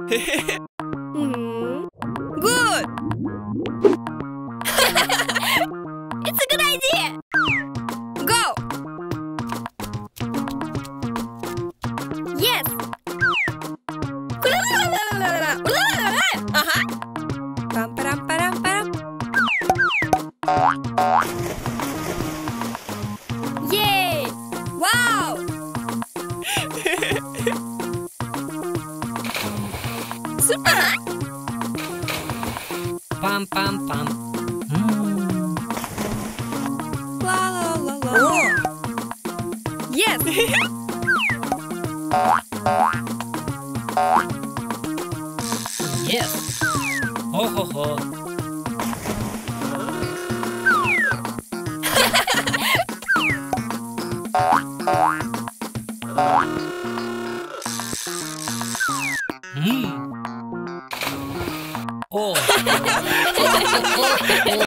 Good! It's a good idea! Go! Yes! Uh-huh! Pam param param param. Yay! Wow! Super! Pam pam pam. La la la la. Yes! Yes. Ho ho ho. Oh.